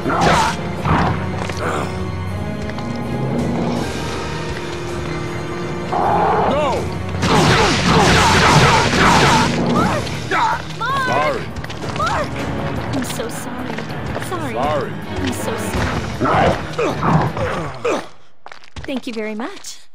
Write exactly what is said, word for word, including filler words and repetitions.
Sorry. Mark! I'm so sorry. Sorry. Sorry. I'm so sorry. Thank you very much.